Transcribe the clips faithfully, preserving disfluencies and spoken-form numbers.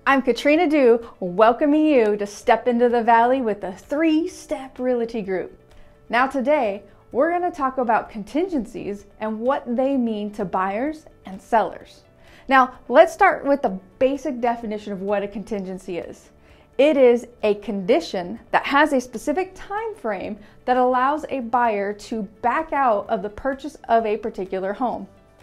I'm Katrina Dew, welcoming you to Step into the Valley with the Three-Step Realty Group. Now today, we're going to talk about contingencies and what they mean to buyers and sellers. Now, let's start with the basic definition of what a contingency is. It is a condition that has a specific time frame that allows a buyer to back out of the purchase of a particular home.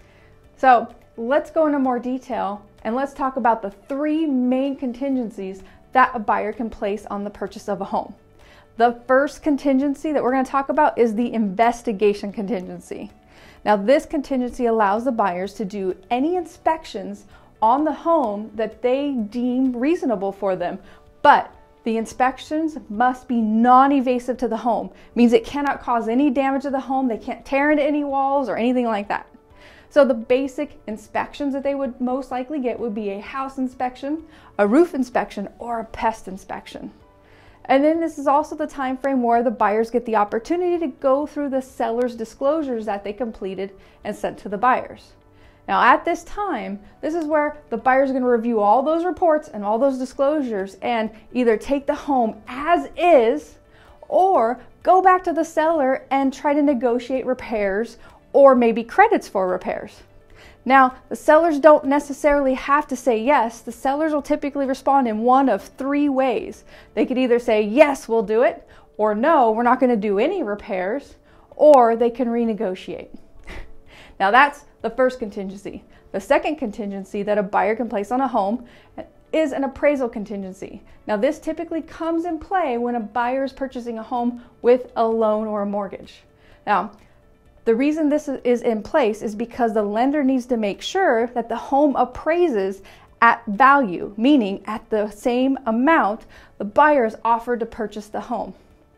So let's go into more detail and let's talk about the three main contingencies that a buyer can place on the purchase of a home. The first contingency that we're going to talk about is the investigation contingency. Now, this contingency allows the buyers to do any inspections on the home that they deem reasonable for them, but the inspections must be non-invasive to the home. It means it cannot cause any damage to the home, they can't tear into any walls or anything like that. So the basic inspections that they would most likely get would be a house inspection, a roof inspection, or a pest inspection. And then this is also the time frame where the buyers get the opportunity to go through the seller's disclosures that they completed and sent to the buyers. Now at this time, this is where the buyers are going to review all those reports and all those disclosures and either take the home as is or go back to the seller and try to negotiate repairs or maybe credits for repairs. Now, the sellers don't necessarily have to say yes. The sellers will typically respond in one of three ways. They could either say, yes, we'll do it, or no, we're not going to do any repairs, or they can renegotiate. Now, that's the first contingency. The second contingency that a buyer can place on a home is an appraisal contingency. Now, this typically comes in play when a buyer is purchasing a home with a loan or a mortgage. Now, the reason this is in place is because the lender needs to make sure that the home appraises at value, meaning at the same amount the buyer is offered to purchase the home.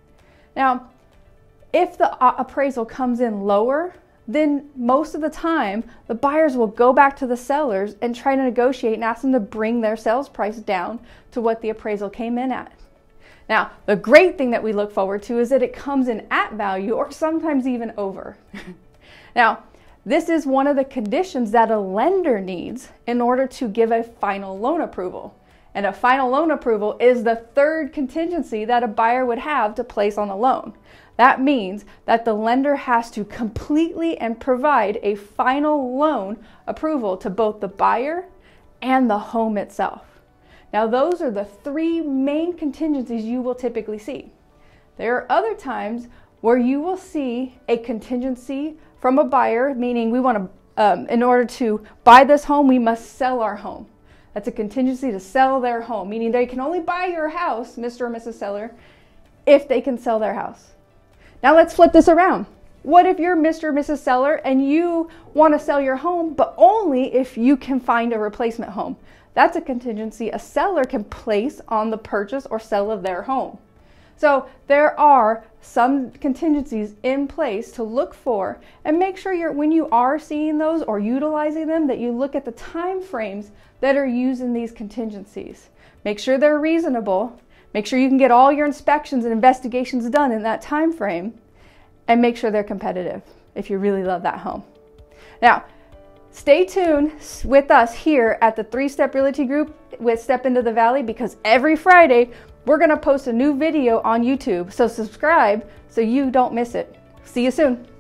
Now, if the appraisal comes in lower, then most of the time the buyers will go back to the sellers and try to negotiate and ask them to bring their sales price down to what the appraisal came in at. Now, the great thing that we look forward to is that it comes in at value or sometimes even over. Now, this is one of the conditions that a lender needs in order to give a final loan approval. And a final loan approval is the third contingency that a buyer would have to place on a loan. That means that the lender has to completely and provide a final loan approval to both the buyer and the home itself. Now, those are the three main contingencies you will typically see. There are other times where you will see a contingency from a buyer, meaning we want to, um, in order to buy this home, we must sell our home. That's a contingency to sell their home, meaning they can only buy your house, Mister or Missus Seller, if they can sell their house. Now, let's flip this around. What if you're Mister or Missus Seller and you want to sell your home, but only if you can find a replacement home? That's a contingency a seller can place on the purchase or sale of their home. So there are some contingencies in place to look for, and make sure you're, when you are seeing those or utilizing them, that you look at the time frames that are used in these contingencies. Make sure they're reasonable. Make sure you can get all your inspections and investigations done in that time frame, and make sure they're competitive if you really love that home. Now, stay tuned with us here at the Three-Step Realty Group with Step into the Valley, because every Friday we're going to post a new video on YouTube. So subscribe so you don't miss it. See you soon.